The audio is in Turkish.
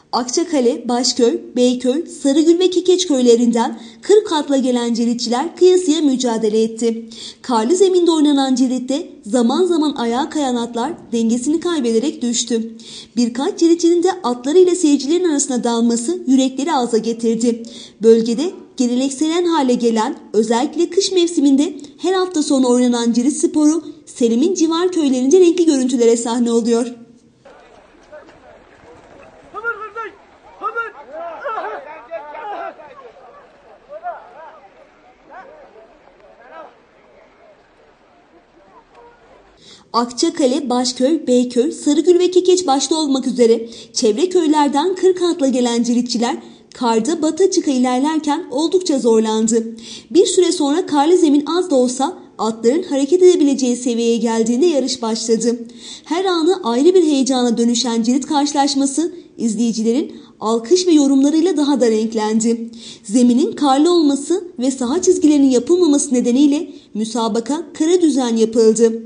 Akçakale, Başköy, Beyköy, Sarıgül ve Kekeç köylerinden 40 atla gelen ciritçiler kıyasıya mücadele etti. Karlı zeminde oynanan ciritte zaman zaman ayağa kayan atlar dengesini kaybederek düştü. Birkaç ciritçinin de atlarıyla seyircilerin arasına dalması yürekleri ağza getirdi. Bölgede geleneksel hale gelen, özellikle kış mevsiminde her hafta sonu oynanan cirit sporu Selim'in civar köylerinde renkli görüntülere sahne oluyor. Akçakale, Başköy, Beyköy, Sarıgül ve Kekeç başta olmak üzere çevre köylerden 40 atla gelen ciritçiler karda bata çıka ilerlerken oldukça zorlandı. Bir süre sonra karlı zemin az da olsa atların hareket edebileceği seviyeye geldiğinde yarış başladı. Her anı ayrı bir heyecana dönüşen cirit karşılaşması izleyicilerin alkış ve yorumlarıyla daha da renklendi. Zeminin karlı olması ve saha çizgilerinin yapılmaması nedeniyle müsabaka kara düzen yapıldı.